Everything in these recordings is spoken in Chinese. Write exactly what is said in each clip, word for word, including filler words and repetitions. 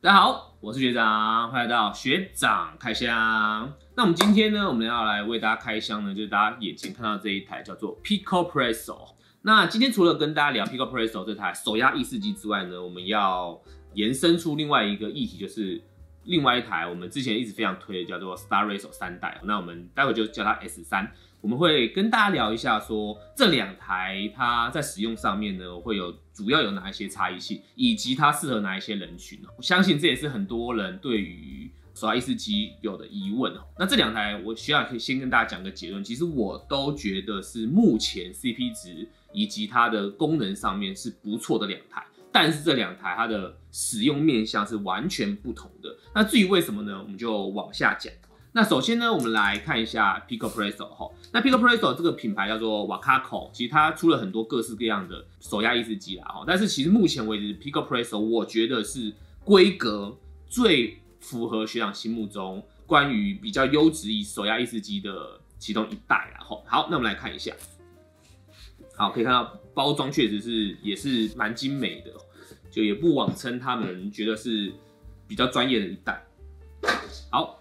大家好，我是学长，欢迎来到学长开箱。那我们今天呢，我们要来为大家开箱呢，就是大家眼前看到这一台叫做 Pico Presso。那今天除了跟大家聊 Pico Presso 这台手压意式机之外呢，我们要延伸出另外一个议题，就是另外一台我们之前一直非常推的叫做 Star Racer 三代。那我们待会就叫它 S 三。我们会跟大家聊一下说，这两台它在使用上面呢，会有主要有哪一些差异性，以及它适合哪一些人群。我相信这也是很多人对于手压意式机有的疑问。那这两台，我需要可以先跟大家讲个结论，其实我都觉得是目前 C P 值以及它的功能上面是不错的两台，但是这两台它的使用面向是完全不同的。那至于为什么呢，我们就往下讲。那首先呢，我们来看一下 Pico Presso 哈。那 Pico Presso 这个品牌叫做 Wacaco， 其实它出了很多各式各样的手压意式机啦哈。但是其实目前为止 ，Pico Presso 我觉得是规格最符合学长心目中关于比较优质手压意式机的其中一代啦哈。好，那我们来看一下。好，可以看到包装确实是也是蛮精美的，就也不妄称他们觉得是比较专业的一代。好。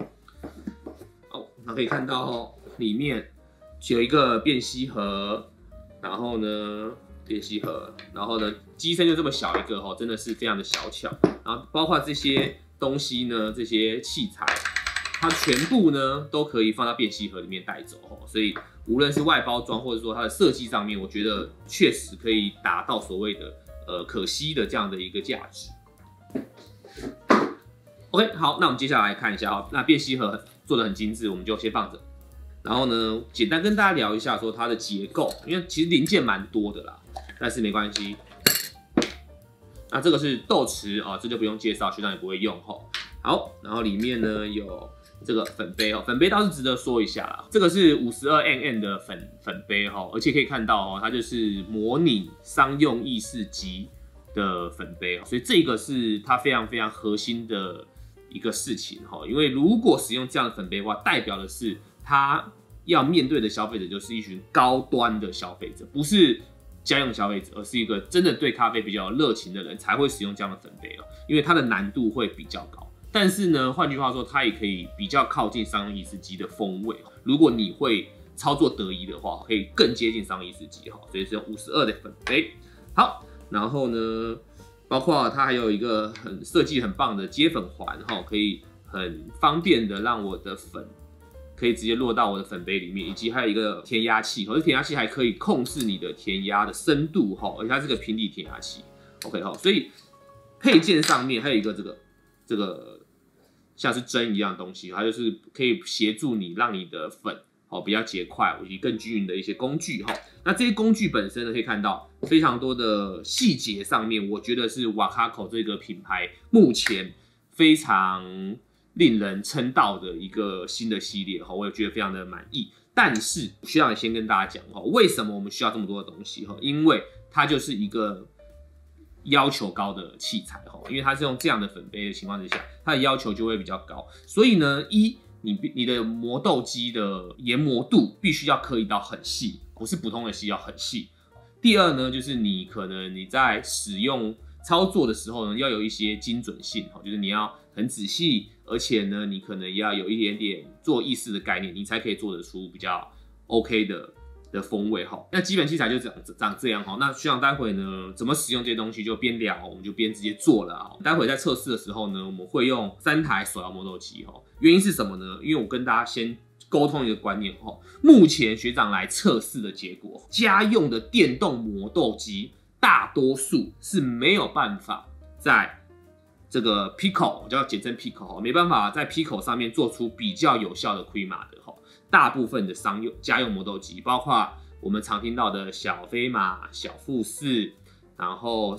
可以看到哦，里面有一个便吸盒，然后呢，便吸盒，然后呢，机身就这么小一个哦，真的是非常的小巧。然后包括这些东西呢，这些器材，它全部呢都可以放到便吸盒里面带走哦。所以无论是外包装或者说它的设计上面，我觉得确实可以达到所谓的呃可吸的这样的一个价值。OK， 好，那我们接下来看一下哦，那便吸盒做的很精致，我们就先放着。然后呢，简单跟大家聊一下说它的结构，因为其实零件蛮多的啦，但是没关系。那这个是豆匙哦，这就不用介绍，学长也不会用吼。好，然后里面呢有这个粉杯哦，粉杯倒是值得说一下啦，这个是 五十二 M M 的粉粉杯哈，而且可以看到哦，它就是模拟商用意式机的粉杯，所以这个是它非常非常核心的一个事情哈，因为如果使用这样的粉杯的话，代表的是它要面对的消费者就是一群高端的消费者，不是家用消费者，而是一个真的对咖啡比较有热情的人才会使用这样的粉杯哦，因为它的难度会比较高。但是呢，换句话说，它也可以比较靠近商用意式机的风味。如果你会操作得宜的话，可以更接近商用意式机哈，所以是用五十二的粉杯。好，然后呢，包括它还有一个很设计很棒的接粉环哈，可以很方便的让我的粉可以直接落到我的粉杯里面，以及还有一个填压器，而且填压器还可以控制你的填压的深度哈，而且它是个平底填压器 ，OK 哈，所以配件上面还有一个这个这个像是针一样的东西，它就是可以协助你让你的粉好比较结块以及更均匀的一些工具哈。那这些工具本身呢，可以看到非常多的细节上面，我觉得是 Wacaco 这个品牌目前非常令人称道的一个新的系列哈，我也觉得非常的满意。但是需要先跟大家讲哈，为什么我们需要这么多的东西哈？因为它就是一个要求高的器材哈，因为它是用这样的粉杯的情况之下，它的要求就会比较高。所以呢，一你你的磨豆机的研磨度必须要刻意到很细，不是普通的细，要很细。第二呢，就是你可能你在使用操作的时候呢，要有一些精准性，就是你要很仔细，而且呢，你可能要有一点点做意式的概念，你才可以做得出比较 OK 的的风味哈。那基本器材就长长这样哈。那学长待会呢，怎么使用这些东西就边聊，我们就边直接做了啊。待会在测试的时候呢，我们会用三台手摇磨豆机哈。原因是什么呢？因为我跟大家先沟通一个观念哈。目前学长来测试的结果，家用的电动磨豆机大多数是没有办法在这个 Pico， 我就要简称 Pico， 没办法在 Pico 上面做出比较有效的 Crema 的哈。大部分的商用家用磨豆机，包括我们常听到的小飞马、小富士，然后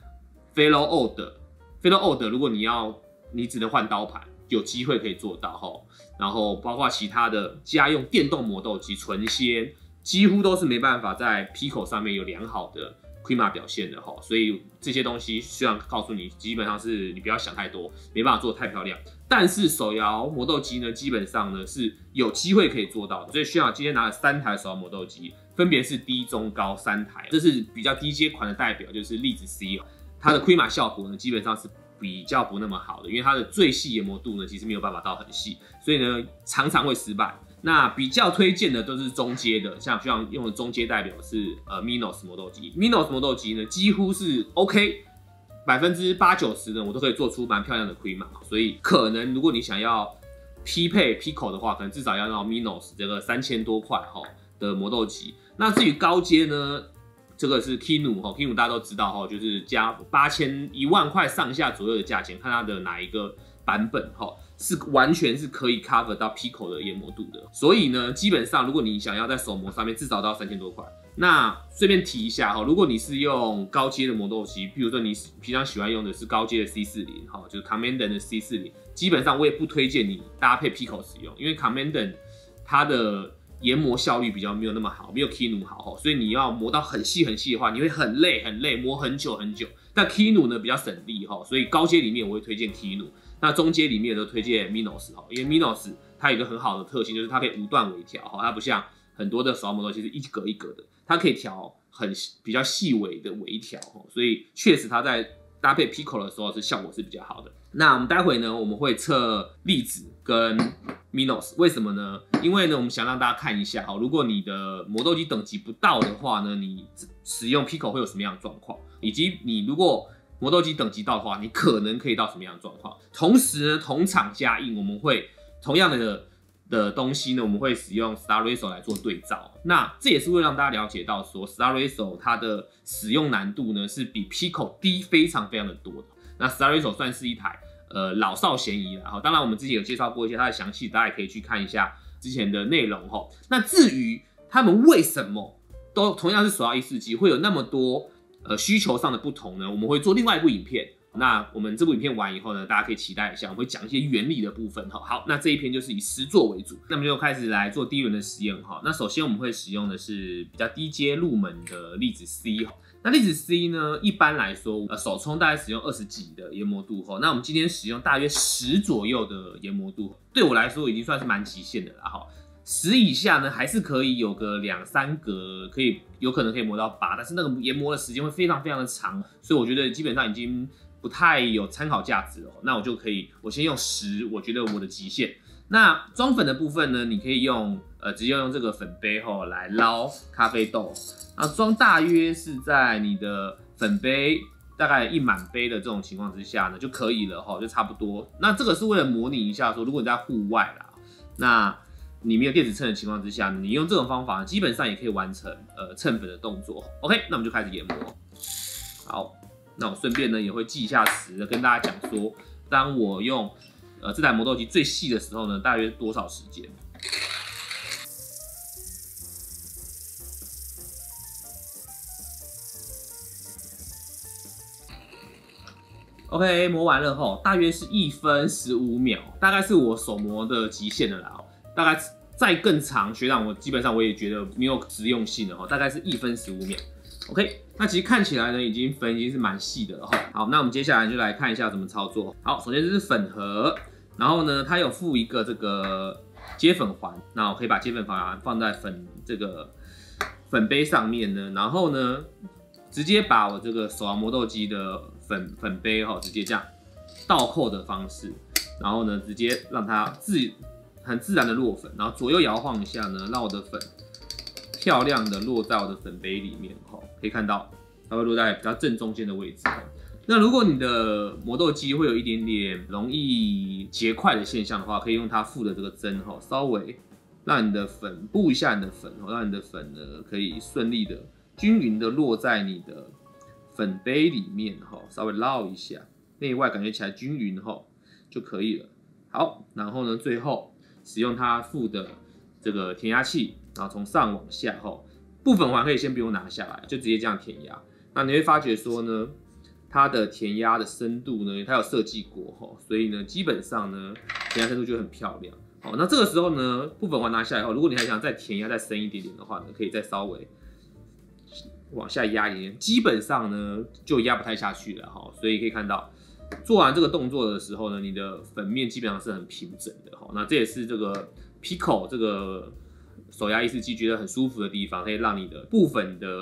Fellow Old、Fellow Old， 如果你要你只能换刀盘，有机会可以做到哈。然后包括其他的家用电动磨豆机、纯鲜，几乎都是没办法在 Pico 上面有良好的 Crema 表现的哈。所以这些东西虽然告诉你，基本上是你不要想太多，没办法做得太漂亮。但是手摇磨豆机呢，基本上呢是有机会可以做到的。所以学长今天拿了三台手摇磨豆机，分别是低、中、高三台。这是比较低阶款的代表，就是粒子 C， 它的 Crema 效果呢基本上是比较不那么好的，因为它的最细研磨度呢，其实没有办法到很细，所以呢常常会失败。那比较推荐的都是中阶的，像学长用的中阶代表是呃 Minos 磨豆机 ，Minos 磨豆机呢几乎是 OK， 百分之八九十呢我都可以做出蛮漂亮的 Crema， 所以可能如果你想要匹配 Pico 的话，可能至少要到 Minos 这个三千多块哈的磨豆机。那至于高阶呢？这个是 Kinu 哈 ，Kinu 大家都知道哈，就是加八千一万块上下左右的价钱，看它的哪一个版本哈，是完全是可以 cover 到 Pico 的研磨度的。所以呢，基本上如果你想要在手磨上面至少到三千多块，那顺便提一下哈，如果你是用高阶的磨豆机，譬如说你平常喜欢用的是高阶的 C 四十 哈，就是 Commandant 的 C 四十，基本上我也不推荐你搭配 Pico 使用，因为 Commandant 它的研磨效率比较没有那么好，没有 Kinu 好，所以你要磨到很细很细的话，你会很累很累，磨很久很久。但 Kinu 呢比较省力哈，所以高阶里面我会推荐 Kinu， 那中阶里面都推荐 Minos 哈，因为 Minos 它有一个很好的特性，就是它可以无段微调哈，它不像很多的手磨豆机是一格一格的，它可以调很比较细微的微调哈，所以确实它在搭配 Pico 的时候是效果是比较好的。那我们待会呢，我们会测粒子跟 Minos， 为什么呢？因为呢，我们想让大家看一下哈，如果你的磨豆机等级不到的话呢，你使用 Pico 会有什么样的状况，以及你如果磨豆机等级到的话，你可能可以到什么样的状况。同时呢，同场加印，我们会同样的的东西呢，我们会使用 Star Racer 来做对照。那这也是会让大家了解到说 ，Star Racer 它的使用难度呢是比 Pico 低非常非常的多的。那 Star Racer 算是一台呃老少咸宜了哈。当然，我们之前有介绍过一些它的详细，大家也可以去看一下之前的内容哈。那至于他们为什么都同样是手摇一式机，会有那么多呃需求上的不同呢？我们会做另外一部影片。那我们这部影片完以后呢，大家可以期待一下，我们会讲一些原理的部分哈。好，那这一篇就是以实作为主，那么就开始来做第一轮的实验哈。那首先我们会使用的是比较低阶入门的粒子 C 哈。那粒子 C 呢，一般来说，呃，手冲大概使用二十几的研磨度哈。那我们今天使用大约十左右的研磨度，对我来说已经算是蛮极限的了哈。十以下呢，还是可以有个两三格，可以有可能可以磨到八，但是那个研磨的时间会非常非常的长，所以我觉得基本上已经不太有参考价值了。那我就可以，我先用十，我觉得我的极限。那装粉的部分呢，你可以用呃直接用这个粉杯吼来捞咖啡豆，那装大约是在你的粉杯大概一满杯的这种情况之下呢就可以了吼，就差不多。那这个是为了模拟一下说，如果你在户外啦，那你没有电子秤的情况之下，你用这种方法基本上也可以完成呃称粉的动作。OK， 那我们就开始研磨。好，那我顺便呢也会记一下时，跟大家讲说，当我用呃这台磨豆机最细的时候呢，大约多少时间。OK， 磨完了后，大约是一分十五秒，大概是我手磨的极限了啦。大概再更长，学长我基本上我也觉得没有实用性的哈，大概是一分十五秒。OK， 那其实看起来呢，已经粉已经是蛮细的了哈。好，那我们接下来就来看一下怎么操作。好，首先这是粉盒，然后呢，它有附一个这个接粉环，那我可以把接粉环放在粉这个粉杯上面呢，然后呢，直接把我这个手摇磨豆机的粉粉杯哈，直接这样倒扣的方式，然后呢，直接让它自很自然的落粉，然后左右摇晃一下呢，让我的粉漂亮的落在我的粉杯里面哈，可以看到它会落在比较正中间的位置。那如果你的磨豆机会有一点点容易结块的现象的话，可以用它附的这个针哈，稍微让你的粉布一下你的粉，让你的粉呢可以顺利的、均匀的落在你的粉杯里面哈，稍微绕一下，内外感觉起来均匀哈就可以了。好，然后呢，最后使用它附的这个填压器，然后从上往下后，部粉环可以先不用拿下来，就直接这样填压。那你会发觉说呢，它的填压的深度呢，它有设计过哈，所以呢，基本上呢，填压深度就很漂亮。好，那这个时候呢，部粉环拿下来后，如果你还想再填压再深一点点的话呢，可以再稍微往下压一点，基本上呢就压不太下去了哈。所以可以看到，做完这个动作的时候呢，你的粉面基本上是很平整的哈。那这也是这个 Pico 这个手压意式机觉得很舒服的地方，可以让你的部粉的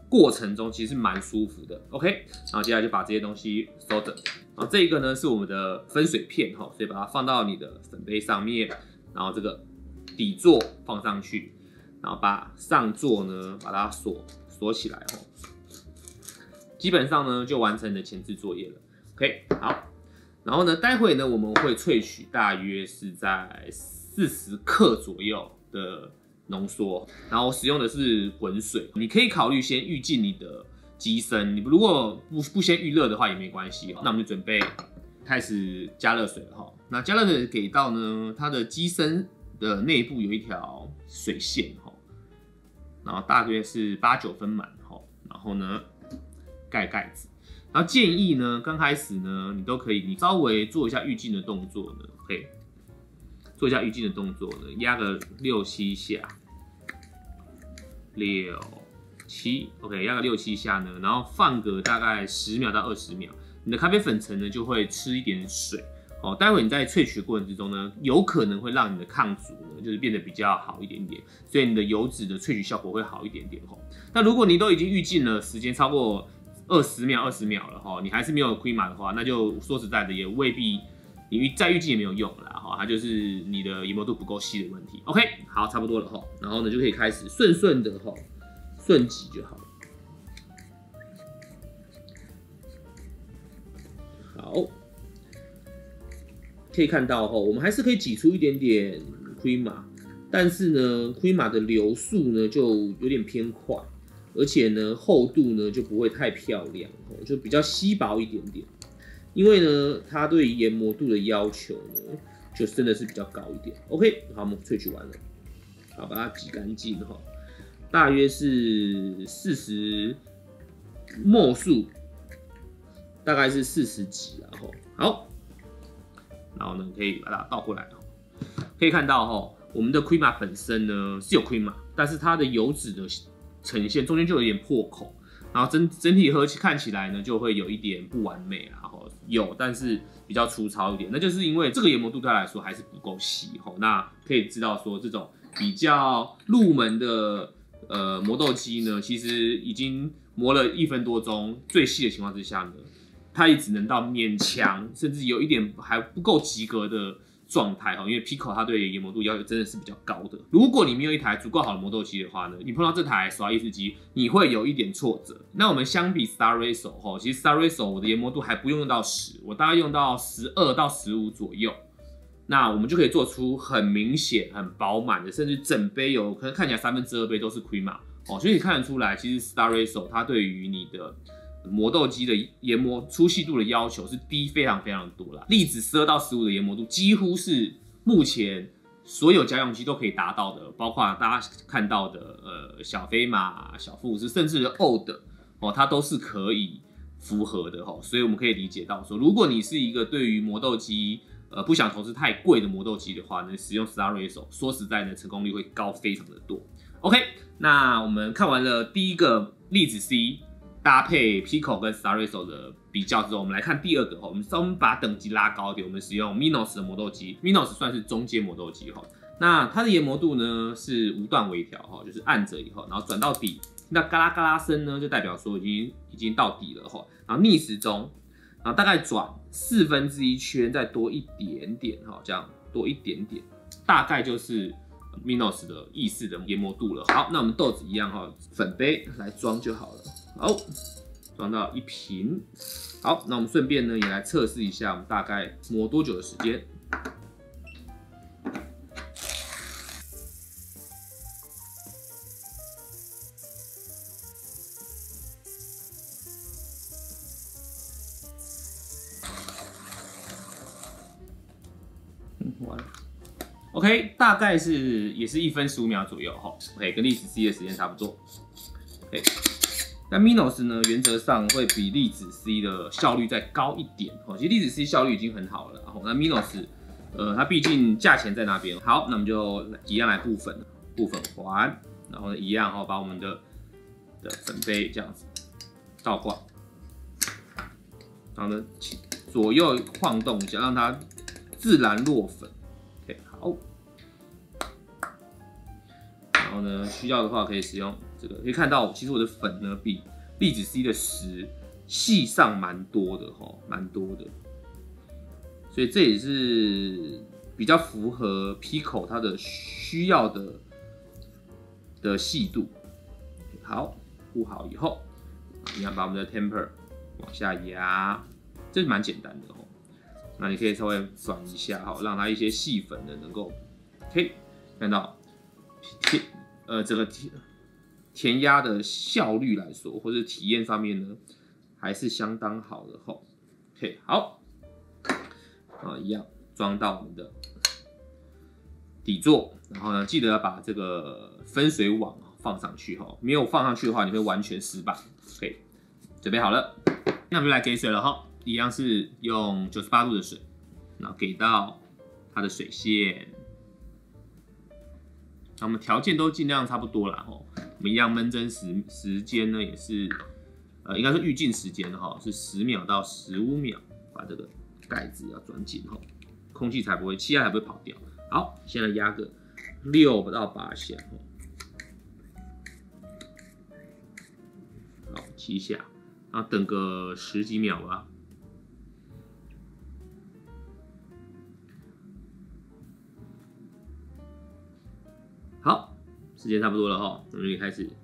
过程中其实是蛮舒服的。OK， 然后接下来就把这些东西收着。然后这一个呢是我们的分水片哈，所以把它放到你的粉杯上面，然后这个底座放上去，然后把上座呢把它锁锁起来哈。基本上呢就完成你的前置作业了。OK， 好。然后呢，待会呢我们会萃取大约是在四十克左右的浓缩，然后使用的是滚水。你可以考虑先预进你的机身，你如果不不先预热的话也没关系。那我们就准备开始加热水了哈。那加热水给到呢，它的机身的内部有一条水线哈，然后大约是八九分满哈，然后呢盖盖子。然后建议呢，刚开始呢，你都可以，你稍微做一下预进的动作呢，可以做一下预进的动作呢，压个六七下，六七 ，OK， 压个六七下呢，然后放个大概十秒到二十秒，你的咖啡粉层呢就会吃一点水。哦，待会你在萃取的过程之中呢，有可能会让你的抗阻呢，就是变得比较好一点点，所以你的油脂的萃取效果会好一点点哦。那如果你都已经预进了，时间超过二十秒、二十秒了哈，你还是没有 creamer 的话，那就说实在的，也未必你再预计也没有用了哈，它就是你的研磨度不够细的问题。OK， 好，差不多了哈，然后呢就可以开始顺顺的哈，顺挤就好了。好，可以看到哈，我们还是可以挤出一点点 creamer， 但是呢 creamer 的流速呢就有点偏快。而且呢，厚度呢就不会太漂亮，就比较稀薄一点点。因为呢，它对研磨度的要求呢，就真的是比较高一点。OK， 好，我们萃取完了，好，把它挤干净哈，大约是四十毫数，大概是四十几啊哈。好，然后呢，可以把它倒过来，可以看到哈，我们的 creamer 本身呢是有 creamer， 但是它的油脂的呈现中间就有点破口，然后整整体喝起看起来呢就会有一点不完美啦，吼，有，但是比较粗糙一点，那就是因为这个研磨度对它来说还是不够细，吼，那可以知道说这种比较入门的呃磨豆机呢，其实已经磨了一分多钟，最细的情况之下呢，它也只能到勉强，甚至有一点还不够及格的状态哈，因为 Pico 它对研磨度要求真的是比较高的。如果你没有一台足够好的磨豆机的话呢，你碰到这台手压意式机，你会有一点挫折。那我们相比 Star Racer 哈，其实 Star Racer 我的研磨度还不用用到十，我大概用到十二到十五左右。那我们就可以做出很明显、很饱满的，甚至整杯有可能看起来三分之二杯都是 creamer 哦，所以你看得出来，其实 Star Racer 它对于你的磨豆机的研磨粗细度的要求是低非常非常多啦，粒子十二到十五的研磨度几乎是目前所有家用机都可以达到的，包括大家看到的呃小飞马、小富士，甚至 Old 哦，它都是可以符合的哦。所以我们可以理解到说，如果你是一个对于磨豆机呃不想投资太贵的磨豆机的话呢，使用 Star Racer 说实在的成功率会高非常的多。OK， 那我们看完了第一个粒子 C。搭配 Pico 跟 Star Racer 的比较之后，我们来看第二个哈，我们稍微把等级拉高一点，我们使用 Minos 的磨豆机 ，Minos 算是中阶磨豆机哈。那它的研磨度呢是无段微调哈，就是按着以后，然后转到底，那嘎啦嘎啦声呢就代表说已经已经到底了哈。然后逆时钟，然后大概转四分之一圈，再多一点点哈，这样多一点点，大概就是 Minos 的意式的研磨度了。好，那我们豆子一样哈，粉杯来装就好了。好，装到一瓶。好，那我们顺便呢也来测试一下，我们大概磨多久的时间。嗯，完了。OK， 大概是也是一分十五秒左右哈。OK， 跟历史 C 的时间差不多。OK。那 Minos 呢，原则上会比粒子 C 的效率再高一点哦。其实粒子 C 效率已经很好了，然后那 Minos， 呃，它毕竟价钱在那边。好，那我们就一样来布粉，布粉环，然后呢一样哈，把我们的的粉杯这样子倒挂，然后呢左右晃动一下，让它自然落粉。OK， 好。然后呢，需要的话可以使用这个可以看到，其实我的粉呢比粒子 C 的十细上蛮多的哈，蛮多的，所以这也是比较符合 Pico 它的需要的的细度。好，铺好以后，一样把我们的 temper 往下压，这是蛮简单的哦。那你可以稍微转一下哈，让它一些细粉呢能够可以看到甜呃这个甜填压的效率来说，或者体验上面呢，还是相当好的哈。OK， 好，啊，一样装到我们的底座，然后呢，记得要把这个分水网放上去哈，没有放上去的话，你会完全失败。OK， 准备好了，那我们就来给水了哈。一样是用九十八度的水，然后给到它的水线。那我们条件都尽量差不多啦吼。我们一样焖蒸时时间呢也是，呃，应该是预计时间哈，是十秒到十五秒，把这个盖子要转紧吼，空气才不会，气压才不会跑掉。好，现在压个六到八下吼，好七下，然后等个十几秒吧。好，时间差不多了哈，我们就可以开始。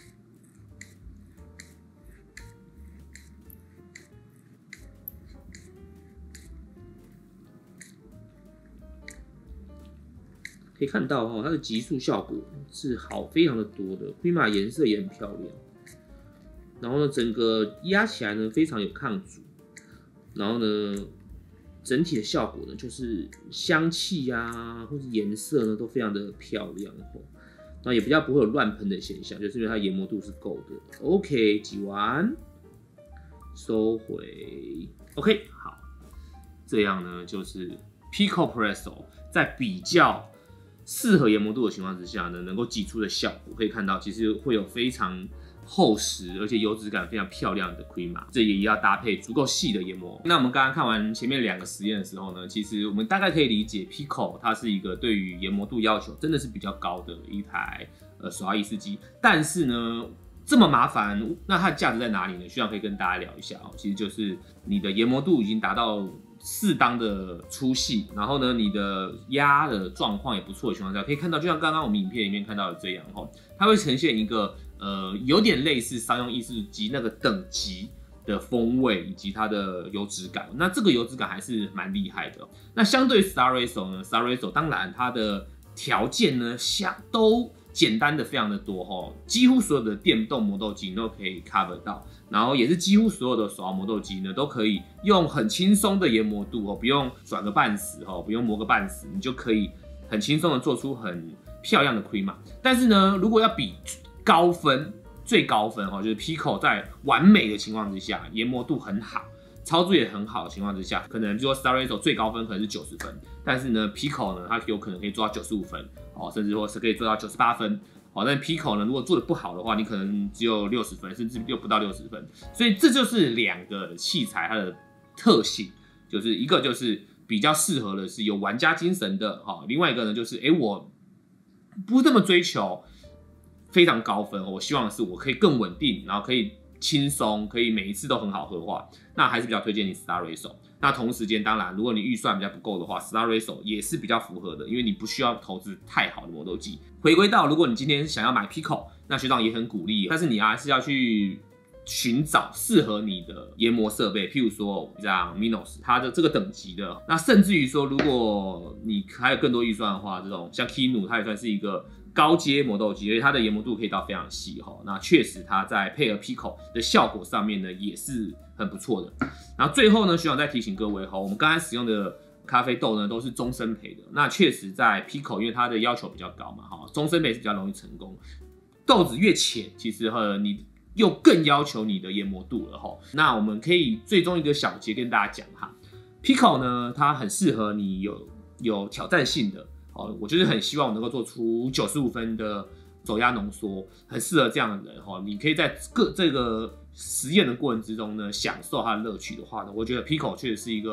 可以看到哈，它的急速效果是好非常的多的，灰马颜色也很漂亮。然后呢，整个压起来呢非常有抗阻，然后呢，整体的效果呢就是香气啊，或者颜色呢都非常的漂亮哦。那也比较不会有乱喷的现象，就是因为它研磨度是够的。OK， 挤完，收回。OK， 好，这样呢就是 Pico Presso 在比较适合研磨度的情况之下呢，能够挤出的效果，可以看到其实会有非常厚实而且油脂感非常漂亮的 Crema， 这也要搭配足够细的研磨。那我们刚刚看完前面两个实验的时候呢，其实我们大概可以理解 Pico 它是一个对于研磨度要求真的是比较高的一台呃手压意式机，但是呢这么麻烦，那它的价值在哪里呢？需要可以跟大家聊一下哦。其实就是你的研磨度已经达到适当的粗细，然后呢，你的压的状况也不错的情况下，可以看到，就像刚刚我们影片里面看到的这样哈，它会呈现一个呃有点类似商用意式机那个等级的风味以及它的油脂感。那这个油脂感还是蛮厉害的。那相对于 Staresso 呢 ，Staresso 当然它的条件呢相都简单的非常的多哈，几乎所有的电动磨豆机都可以 cover 到，然后也是几乎所有的手摇磨豆机呢都可以用很轻松的研磨度哦，不用转个半死哦，不用磨个半死，你就可以很轻松的做出很漂亮的 Crema。但是呢，如果要比高分，最高分哦，就是 Pico 在完美的情况之下，研磨度很好，操作也很好的情况之下，可能就说 Staresso 最高分可能是九十分，但是呢 Pico 呢，它有可能可以做到九十五分。哦，甚至说是可以做到九十八分，好，但 Pico 呢，如果做的不好的话，你可能只有六十分，甚至又不到六十分，所以这就是两个器材它的特性，就是一个就是比较适合的是有玩家精神的，哈，另外一个呢就是，哎、欸，我不这么追求非常高分，我希望的是我可以更稳定，然后可以轻松，可以每一次都很好喝的话，那还是比较推荐你 Staresso。那同时间，当然，如果你预算比较不够的话 ，Staresso 也是比较符合的，因为你不需要投资太好的磨豆机。回归到，如果你今天想要买 Pico， 那学长也很鼓励，但是你还是要去寻找适合你的研磨设备，譬如说像 Minos 它的这个等级的，那甚至于说，如果你还有更多预算的话，这种像 Kinu 它也算是一个高阶磨豆机，所以它的研磨度可以到非常细哈。那确实它在配合 Pico 的效果上面呢，也是很不错的。然后最后呢，学长再提醒各位哈，我们刚才使用的咖啡豆呢都是中深焙的。那确实在 Pico， 因为它的要求比较高嘛，哈，中深焙是比较容易成功。豆子越浅，其实呃你又更要求你的研磨度了哈。那我们可以最终一个小节跟大家讲哈 ，Pico 呢它很适合你有有挑战性的。哦，我就是很希望我能够做出九十五分的走压浓缩，很适合这样的人哈。你可以在各这个实验的过程之中呢，享受它的乐趣的话呢，我觉得 Pico 确实是一个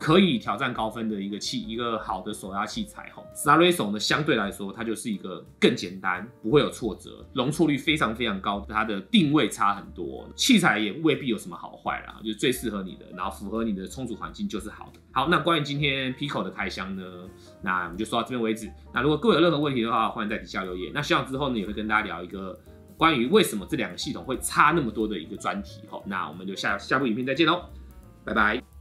可以挑战高分的一个器，一个好的手压器材哈。Star 呢，相对来说它就是一个更简单，不会有挫折，容错率非常非常高，它的定位差很多，器材也未必有什么好坏啦，就是最适合你的，然后符合你的充足环境就是好的。好，那关于今天 Pico 的开箱呢，那我们就说到这边为止。那如果各位有任何问题的话，欢迎在底下留言。那希望之后呢，也会跟大家聊一个关于为什么这两个系统会差那么多的一个专题哈。那我们就下下部影片再见喽，拜拜。